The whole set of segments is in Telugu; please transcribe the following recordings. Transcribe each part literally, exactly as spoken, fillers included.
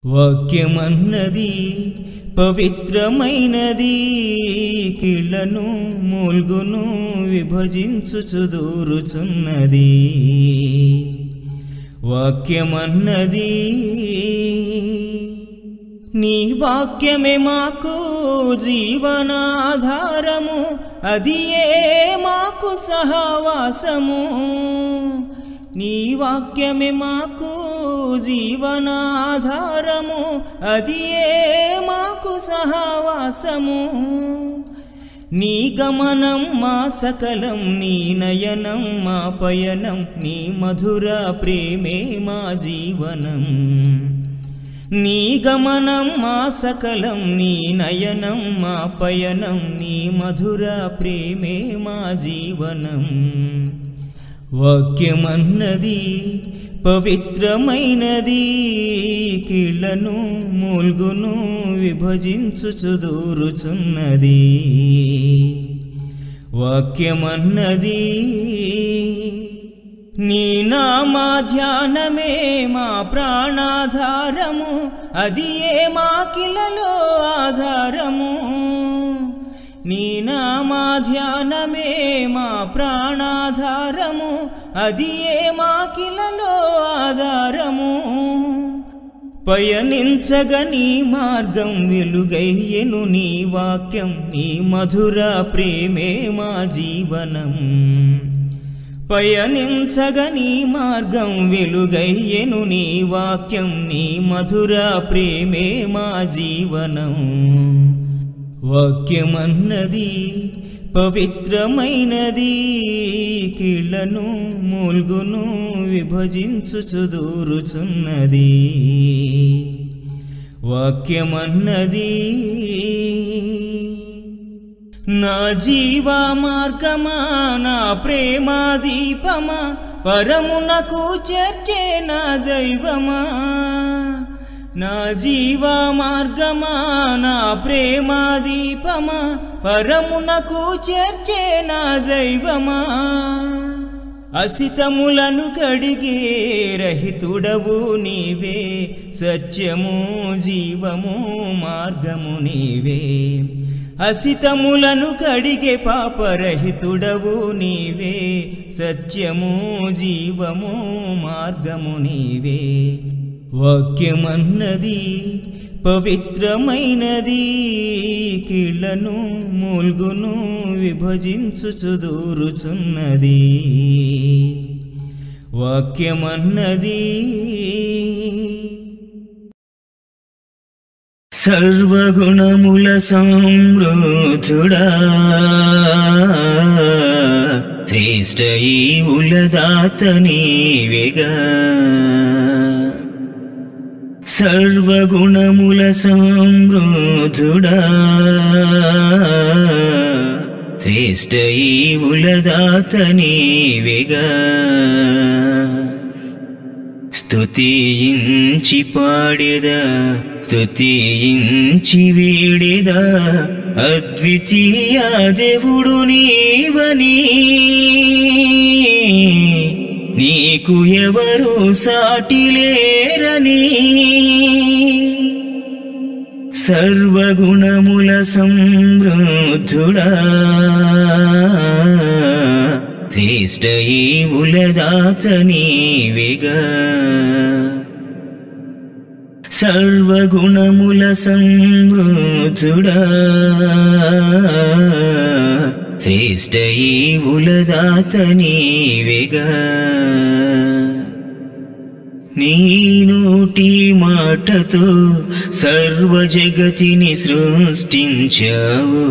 వాక్యమన్నది పవిత్రమైనది, కీళ్లను మూల్గును విభజించుచు దూరుచున్నది. వాక్యమన్నది నీ వాక్యమే మాకు జీవనాధారము, అది ఏ మాకు సహవాసము. నీ వాక్యమే మాకు జీవనాధారము, అది ఏ మాకు సహవాసము. నీ గమనం మా సకలం, నీ నయనం మా పయనం, నీ మధుర ప్రేమే మా జీవనం. నీ గమనం మా సకలం, నీ నయనం మా పయనం, నీ మధుర ప్రేమే మా జీవనం. వాక్యమన్నది పవిత్రమైనది, కీళ్లను మూల్గును విభజించుచు దూరుచున్నది. వాక్యమన్నది నీ నామా ధ్యానమే మా ప్రాణాధారము, అది ఏ మాకిలలో ఆధారము. నీ నామా ధ్యానమే మా ప్రాణాధారము, అది ఏ మాకిలలో ఆధారము. పయనించగ నీ మార్గం వెలుగయ్యెను నీ వాక్యం, నీ మధుర ప్రేమే మా జీవనం. పయనించగ నీ మార్గం వెలుగయ్యెను నీ వాక్యం, నీ మధుర ప్రేమే మా జీవనం. వాక్యమన్నది పవిత్రమైనది, కీళ్లను మూల్గును విభజించుచు దూరుచున్నది. వాక్యమన్నది నా జీవా మార్గమా, నా ప్రేమా దీపమా, పరమునకు చేర్చే నా దైవమా. నా జీవా మార్గమా, నా ప్రేమా దీపమా, పరమునకు చేర్చే నా దైవమా. అసితములను కడిగే రహితుడవు నీవే, సత్యము జీవము మార్గము నీవే. అసితములను కడిగే పాపరహితుడవు నీవే, సత్యము జీవము మార్గము నీవే. వాక్యమన్నది పవిత్రమైనది, కీళ్లను మూల్గును విభజించుచు దూరుచున్నది. వాక్యమన్నది సర్వగుణముల సమృద్ధుడా, శ్రేష్ఠ ఈవుల దాత నీవేగా. సర్వగుణముల సమృద్ధుడా, శ్రేష్ఠ ఈవుల దాత నీవేగా. స్తుతించి పాడెదా, స్తుతించి వీడెదా, అద్వితీయ దేవుడు నీవని. నీకు ఎవరు సాటి లేరని. సర్వగుణముల సమృద్ధుడా, శ్రేష్ఠ ఈవుల దాత నీవేగా. సర్వగుణముల సమృద్ధుడా, శ్రేష్ఠ ఈవుల దాత నీవేగా. నీ నోటి మాటతో సర్వ జగతిని సృష్టించావు,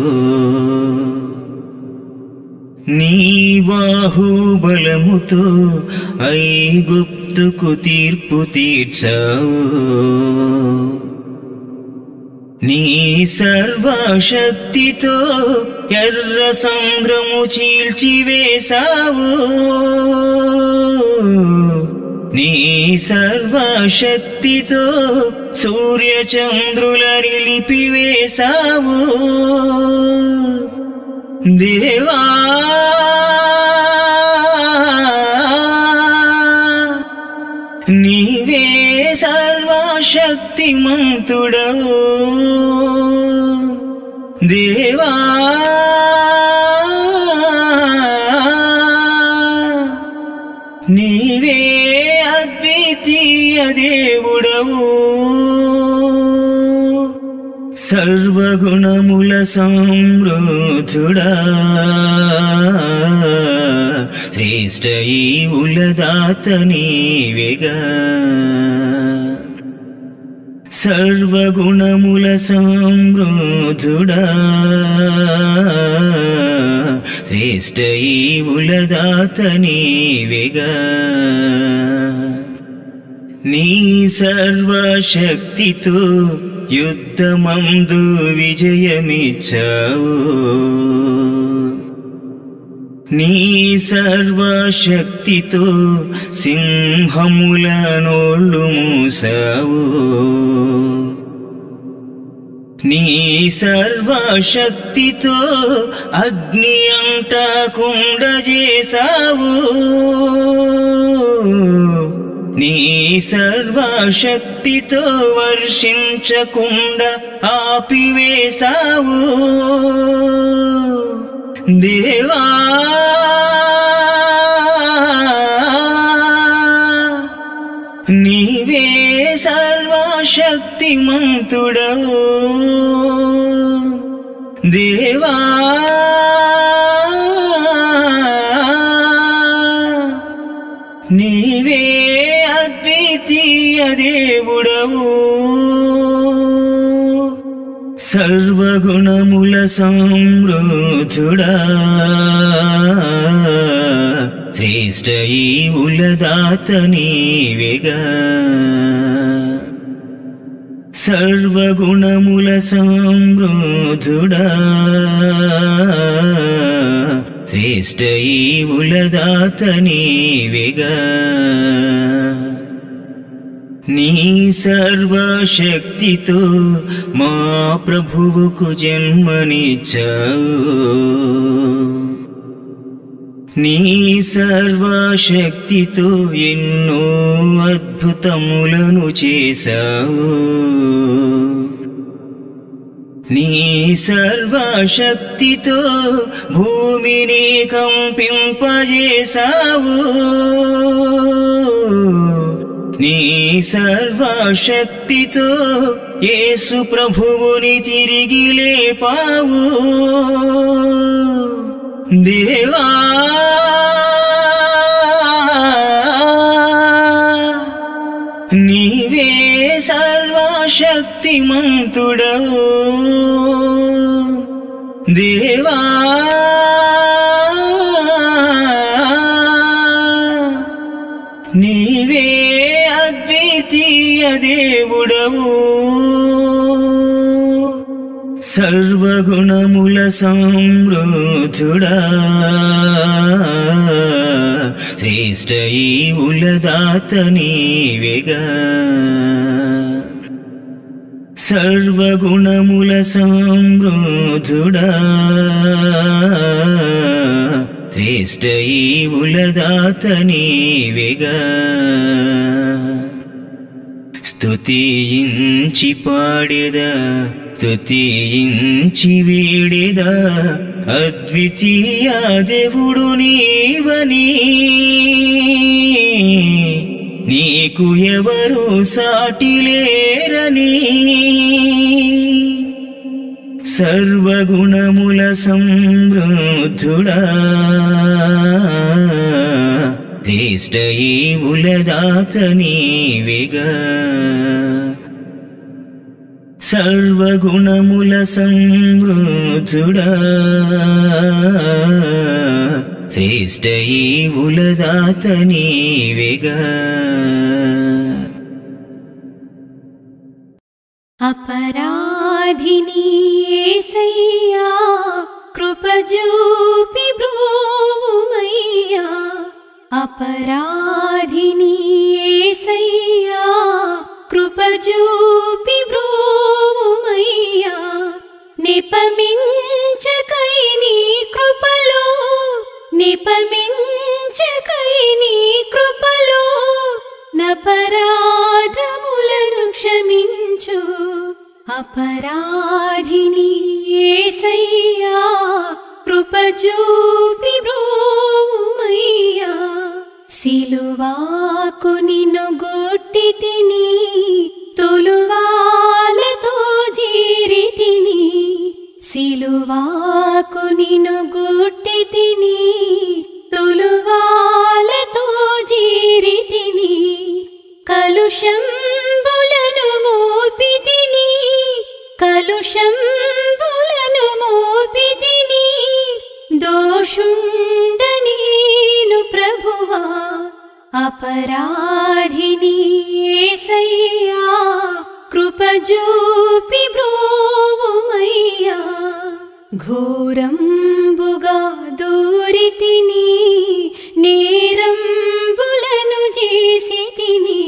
నీ బాహుబలముతో ఐగుప్తుకు తీర్పు తీర్చావు. నీ సర్వశక్తితో ఎర్ర సంద్రము చీల్చివేశావు. నీ సర్వశక్తితో సూర్య చంద్రుల నిలిపివేశావు. దేవా నీవే సర్వశక్తి సర్వశక్తిమంతుడవు దేవా నీవే అద్వితీయ దేవుడవు సర్వగుణముల సమృద్ధుడా శ్రేష్ఠ ఈవుల దాత నీవేగా సర్వగుణముల సమృద్ధుడా శ్రేష్ఠ ఈవుల దాత నీవేగా నీ సర్వశక్తితో యుద్ధమందు విజయమిచ్చావు నీ సర్వశక్తితో సింహముల నోళ్ళు మూసావు నీ సర్వశక్తితో అగ్ని అంటకుండా చేసావు నీ సర్వశక్తితో వర్షించకుండా ఆపివేసావు దేవా నీవే సర్వశక్తిమంతుడవు దేవా నీవే అద్వితీయ దేవుడవు సర్వగుణముల సమృద్ధుడా శ్రేష్ఠ ఈవుల దాత నీవేగా సర్వగుణముల సమృద్ధుడా శ్రేష్ఠ ఈవుల దాత నీవేగా నీ సర్వశక్తితో మా ప్రభువుకు జన్మనిచ్చావు నీ సర్వశక్తితో ఎన్నో అద్భుతములను చేశావు నీ సర్వశక్తితో భూమిని కంపింపజేశావు నీ సర్వశక్తితో యేసు ప్రభువుని తిరిగి లేపావు దేవా నీవే సర్వశక్తిమంతుడవు దేవా నీవే అద్వితీయ దేవుడవు సర్వగుణముల సమృద్ధుడా శ్రేష్ఠ ఈవుల దాత నీవేగా సర్వగుణముల సమృద్ధుడా శ్రేష్ఠ ఈవుల దాత నీవేగా స్తుతించి పాడేదా స్తుతించి వీడేదా అద్వితీయ దేవుడు నీవని నీకు ఎవరు సాటి లేరని సర్వగుణముల సమృద్ధుడా శ్రేష్ఠ ఈవుల దాత నీవేగా సర్వగుణముల సమృద్ధుడా శ్రేష్ఠ ఈవుల దాత నీవేగా అపరాధిని యేసయ్యా కృప చూపి బ్రోవుమయ్యా అపరాధిని యేసయ్యా కృప చూపి బ్రోవుమయ్యా నిపమించకై నీ కృపలో నిపమించకై నీ కృపలో నపరాధములను క్షమించు క్షమించు అపరాధిని యేసయ్యా కృప చూపి బ్రోవుమయ్యా సిలువాకు నిన్ను గొట్టి తిని తొలువాలతో జీరి తిని సిలువాకు నిన్ను గొట్టి తిని తొలువాలతో జీరి తిని కలుషంబులను మోపి తిని కలుషంబులను మోపి తిని దోషుండనీను ప్రభువా అపరాధిని యేసయ్యా కృప చూపి బ్రోవుమయ్యా ఘోరంబుగా దూరి తిని నేరంబులను చేసి తిని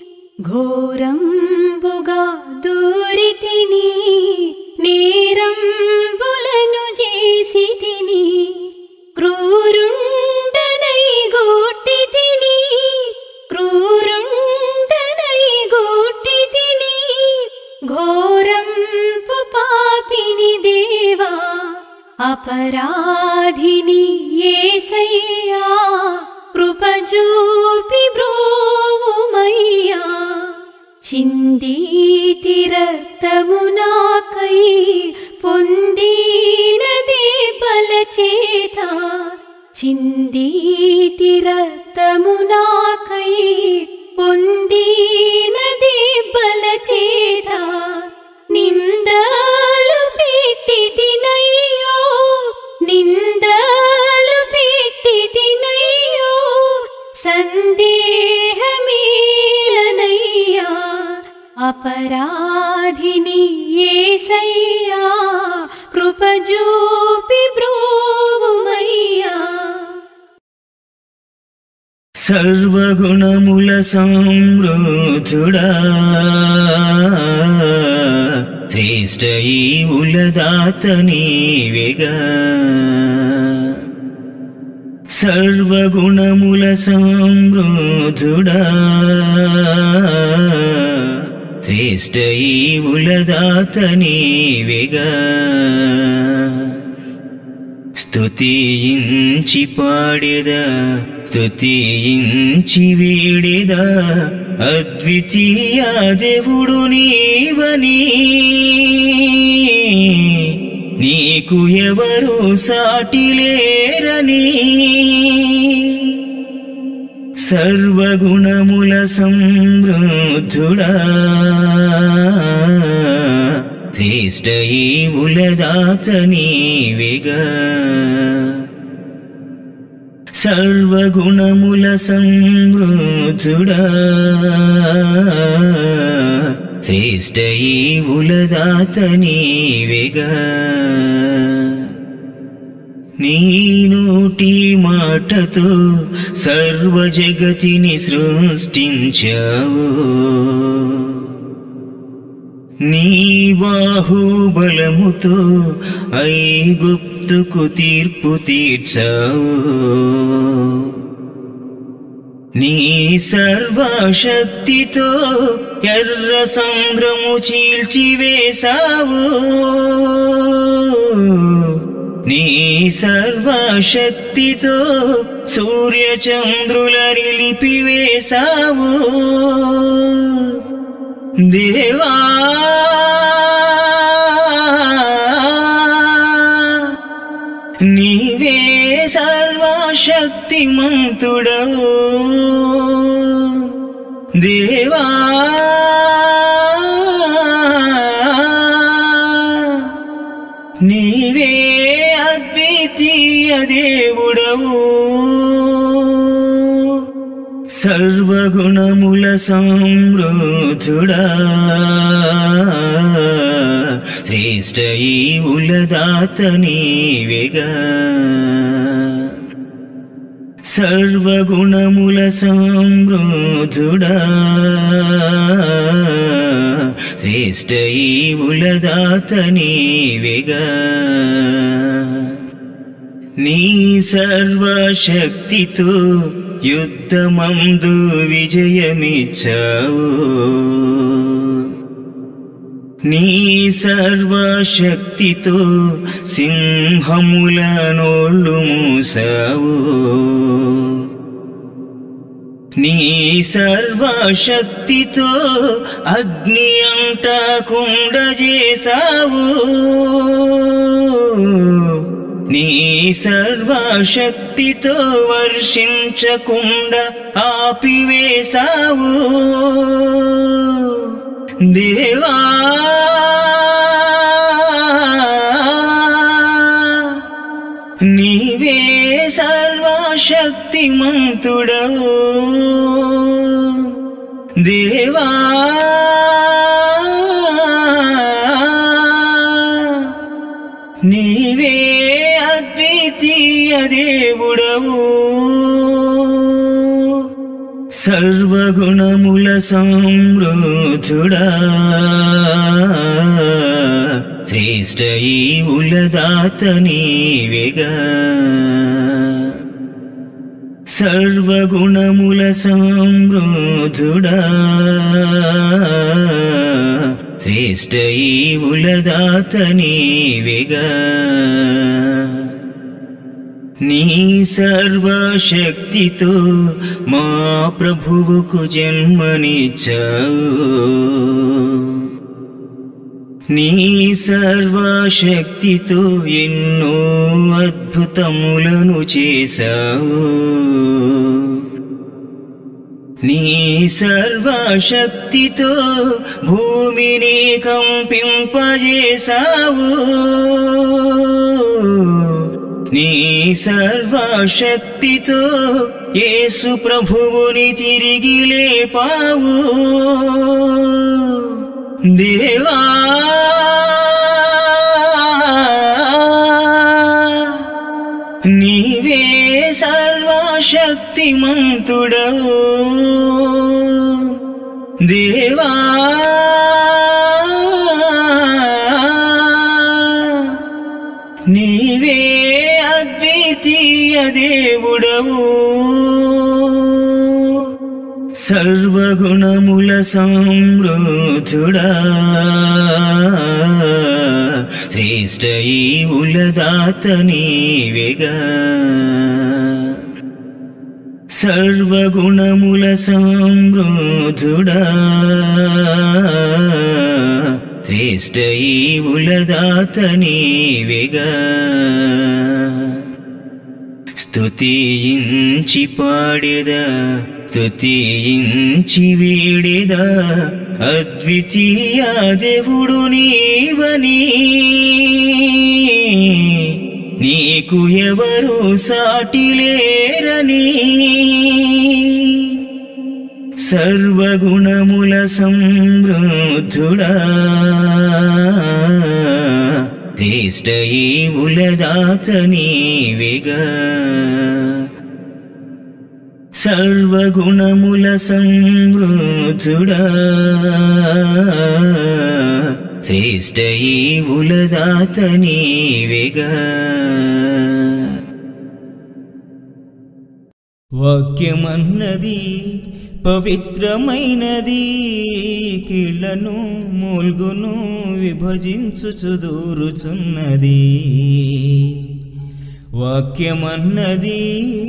ఘోరంబుగా దూరి తిని నేరంబులను చేసి తిని క్రూరుండనై గొట్టి తిని క్రూరుండనై గొట్టి తిని ఘోరంపు పాపిని దేవా అపరాధిని యేసయ్యా కృప చూపి బ్రోవుమయ్యా చిందీతి రక్తము నాకై పొందినదే బలచేత చిందీతి రక్తము నాకై పొందినదే బలచేత నిందలు పెట్టి తినయ్యో నిందలు పెట్టి తినయ్యో సందేహమేలనయ్యా అపరాధిని యేసయ్యా కృప చూపి బ్రోవుమయ్యా సర్వగుణముల సమృద్ధుడా శ్రేష్ఠ ఈవుల దాత నీవేగా సర్వగుణముల సమృద్ధుడా శ్రేష్ఠ ఈవుల దాత నీవేగా స్తుతించి పాడేదా స్తుతించి వీడేదా అద్వితీయ దేవుడు నీవని నీకు ఎవరు సాటి లేరని సర్వగుణముల సమృద్ధుడా శ్రేష్ఠ ఈవుల దాత నీవేగా సర్వగుణముల సమృద్ధుడా శ్రేష్ఠ ఈవుల దాత నీవేగా నీ నోటి మాటతో సర్వ జగతిని సృష్టించావు నీ బాహుబలముతో ఐగుప్తుకు తీర్పు తీర్చావు నీ సర్వశక్తితో ఎర్ర సంద్రము చీల్చివేశావు నీ సర్వశక్తితో సూర్య చంద్రుల నిలిపివేశావు దేవా నీవే సర్వశక్తిమంతుడవు దేవా నీవే అద్వితీయ దేవుడవు సర్వగుణముల సమృద్ధుడా శ్రేష్ఠ ఈవుల దాత నీవేగా సర్వగుణముల సమృద్ధుడా శ్రేష్ఠ ఈవుల దాత నీవేగా నీ సర్వశక్తితో యుద్ధమందు విజయమిచ్చావు నీ సర్వశక్తితో సింహముల నోళ్ళు మూసావు, నీ సర్వశక్తితో అగ్ని అంటకుండా చేసావు, నీ సర్వశక్తితో వర్షించకుండా ఆపివేసావు. దేవా నీవే సర్వశక్తిమంతుడవు, దేవా నీవే అద్వితీయ దేవుడవు. సర్వగుణముల సమృద్ధుడా, శ్రేష్ఠ ఈవుల దాత నీవేగా. సర్వగుణముల సమృద్ధుడా, శ్రేష్ఠ ఈవుల దాత నీవేగా. నీ సర్వశక్తితో మా ప్రభువుకు జన్మనిచ్చావు, నీ సర్వశక్తితో ఎన్నో అద్భుతములను చేశావు, నీ సర్వశక్తితో భూమిని కంపింపజేశావు, నీ సర్వశక్తితో యేసు ప్రభువుని తిరిగి లేపావు. దేవా నీవే సర్వశక్తిమంతుడవు, దేవా నీవే అద్వితీయ దేవుడవు. సర్వగుణముల సమృద్ధుడా, శ్రేష్ఠ ఈవుల దాత నీవేగా. సర్వగుణముల సమృద్ధుడా, శ్రేష్ఠ ఈవుల దాత నీవేగా. స్తుతించి పాడేదా, స్తుతించి వీడేదా, అద్వితీయ దేవుడు నీవని. నీకు ఎవరు సాటి లేరని. సర్వగుణముల సమృద్ధుడా, శ్రేష్ఠ ఈవుల దాత నీవేగా. సర్వగుణముల సమృద్ధుడా, శ్రేష్ఠ ఈవుల దాత నీవేగా. వాక్యమన్నది పవిత్రమైనది, కీళ్లను మూల్గును విభజించుచు దూరుచున్నది. వాక్యమన్నది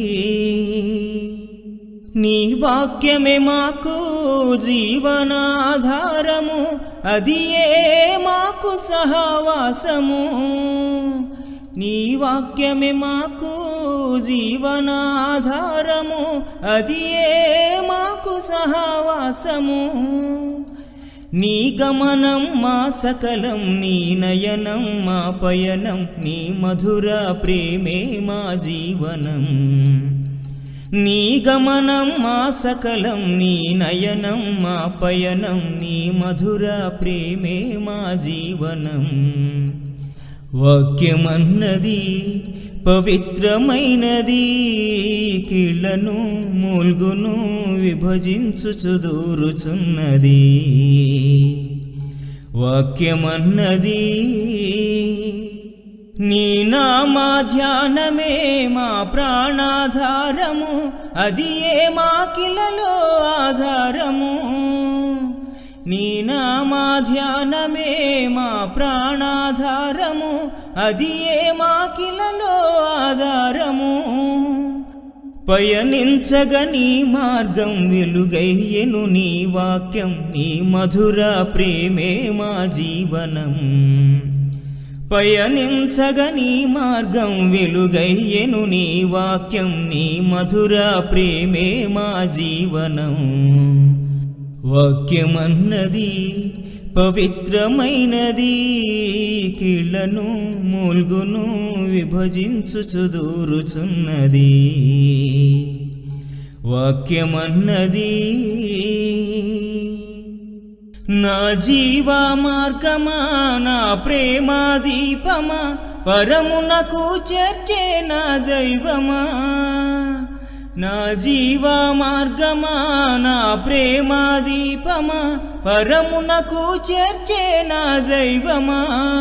నీ వాక్యమే మాకు జీవనాధారము, అది ఏ మాకు సహవాసము. నీ వాక్యమే మాకు జీవనాధారము, అది ఏ మాకు సహవాసము. నీ గమనం మా సకలం, నీ నయనం మా పయనం, నీ మధుర ప్రేమే మా జీవనం. నీ గమనం మా సకలం, నీ నయనం మా పయనం, నీ మధుర ప్రేమే మా జీవనం. వాక్యమన్నది పవిత్రమైనది, కీళ్లను మూల్గును విభజించుచు దూరుచున్నది. వాక్యమన్నది నీ నామా ధ్యానమే మా ప్రాణాధారము, అది ఏ మాకిలలో ఆధారము. నీ నామా ధ్యానమే మా ప్రాణాధారము, అది ఏ మాకిలలో ఆధారము. పయనించగ నీ మార్గం వెలుగయ్యెను నీ వాక్యం, నీ మధుర ప్రేమే మా జీవనం. పయనించగ నీ మార్గం వెలుగయ్యెను నీ వాక్యం, నీ మధుర ప్రేమే మా జీవనం. వాక్యమన్నది పవిత్రమైనది, కీళ్లను మూల్గును విభజించుచు దూరుచున్నది. వాక్యమన్నది నా జీవా మార్గమా, నా ప్రేమా దీపమా, పరమునకు చేర్చే నా దైవమా. నా జీవా మార్గమా, నా ప్రేమా దీపమా, పరమునకు చేర్చే నా దైవమా.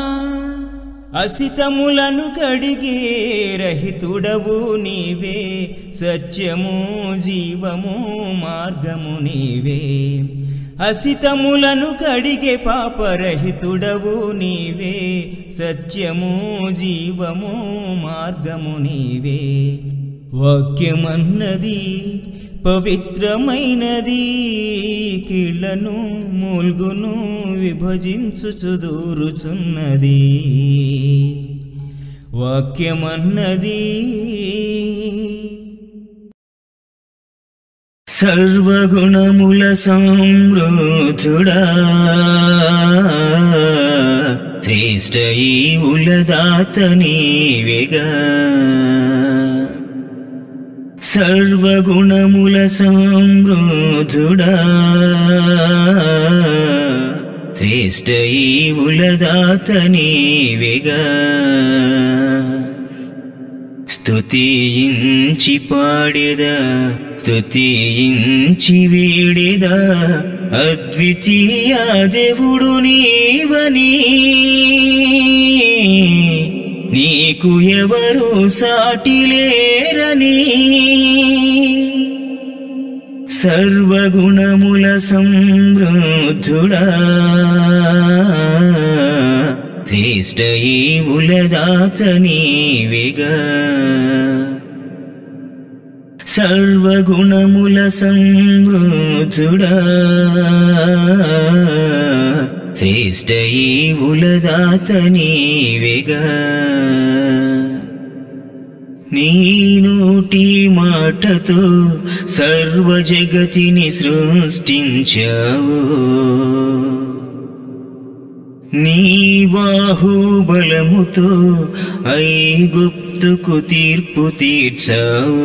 అసితములను కడిగే రహితుడవు నీవే, సత్యము జీవము మార్గము నీవే. అసితములను కడిగే పాపరహితుడవు నీవే, సత్యము జీవము మార్గము నీవే. వాక్యమన్నది పవిత్రమైనది, కీళ్లను మూల్గును విభజించుచు దూరుచున్నది. వాక్యమన్నది సర్వగుణముల సమృద్ధుడా, శ్రేష్ఠ ఈవుల దాత నీవేగా. సర్వగుణముల సమృద్ధుడా, శ్రేష్ఠ ఈవుల దాత నీవేగా. స్తుతించి పాడేదా, స్తుతించి వీడేదా, అద్వితీయ దేవుడు నీవని. నీకు ఎవరు సాటి లేరని. సర్వగుణముల సమృద్ధుడా, శ్రేష్ఠ ఈవుల దాత నీవేగా. సర్వగుణముల సమృద్ధుడా, శ్రేష్ఠ ఈవుల దాత నీవేగా. నీ నోటి మాటతో సర్వ జగతిని సృష్టించావు. నీ బాహుబలముతో ఐగుప్తుకు తీర్పు తీర్చావు.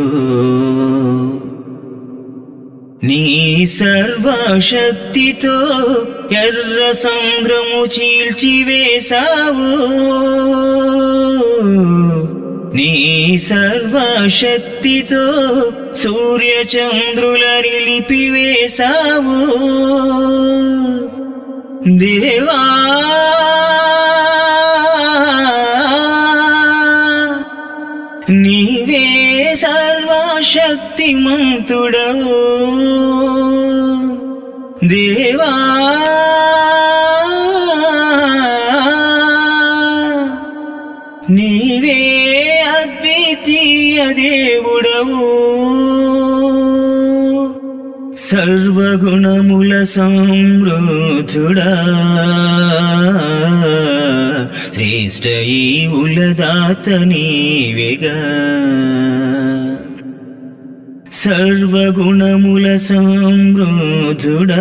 నీ సర్వశక్తితో ఎర్ర సంద్రము చీల్చివేశావు. నీ సర్వశక్తితో సూర్య చంద్రుల నిలిపివేశావు. దేవా నీవే సర్వశక్తిమంతుడవు. దేవా నీవే అద్వితీయ దేవుడవు. సర్వగుణముల సమృద్ధుడా, శ్రేష్ఠ ఈవుల దాత నీవేగా. సర్వగుణముల సమృద్ధుడా,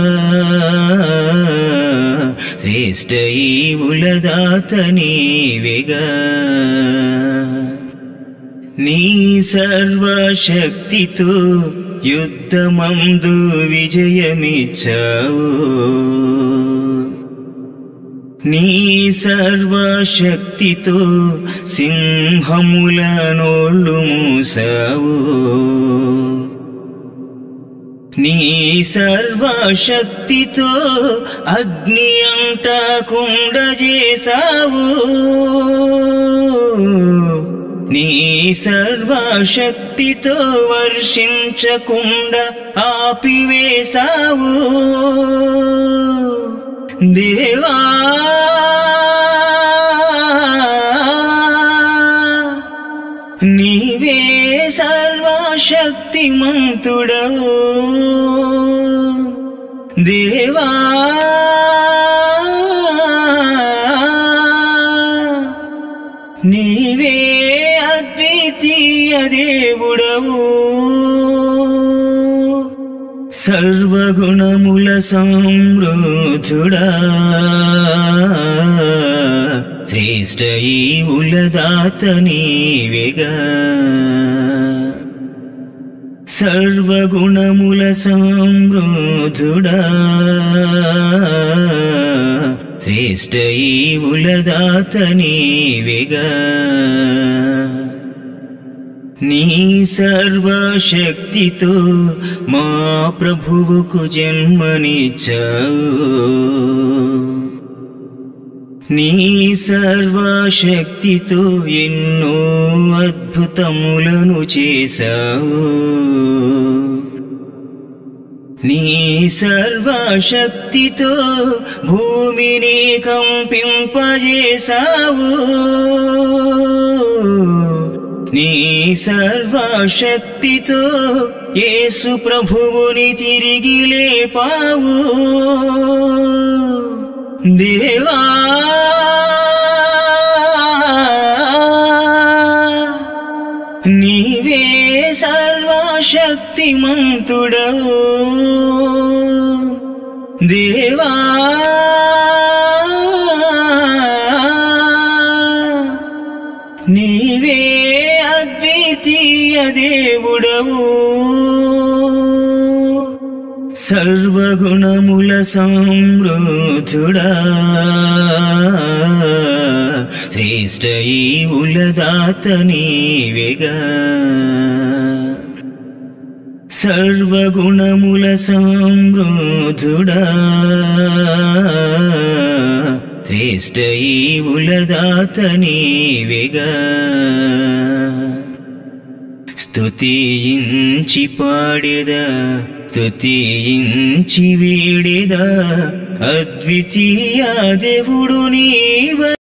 శ్రేష్ఠ ఈవుల దాత నీవేగా. నీ సర్వశక్తితో యుద్ధమందు విజయమిచ్చావు. నీ సర్వశక్తితో సింహముల నోళ్ళు మూసావు. నీ సర్వశక్తితో అగ్ని అంటకుండా చేసావు. నీ సర్వశక్తితో వర్షించకుండా ఆపివేశావు దేవా నీవే సర్వశక్తిమంతుడవు దేవా నీవే అద్వితీయ దేవుడవు సర్వగుణముల సమృద్ధుడా శ్రేష్ఠ ఈవుల దాత నీవేగా సర్వగుణముల సమృద్ధుడా శ్రేష్ఠ ఈవుల దాత నీవేగా నీ సర్వశక్తితో మా ప్రభువుకు జన్మనిచ్చావు నీ సర్వశక్తితో ఎన్నో అద్భుతములను చేశావు నీ సర్వశక్తితో భూమిని కంపింపజేశావు నీ సర్వశక్తితో యేసు ప్రభువుని తిరిగి లేపావు దేవా నీవే సర్వశక్తిమంతుడవు దేవా నీవే అద్వితీయ దేవుడవు సర్వగుణముల సమృద్ధుడా శ్రేష్ఠ ఈవుల దాత నీవేగా సర్వగుణముల సమృద్ధుడా శ్రేష్ఠ ఈవుల దాత నీవేగా స్తుతించి పాడేదా స్తుతించి వీడేదా అద్వితీయ దేవుడు నీవ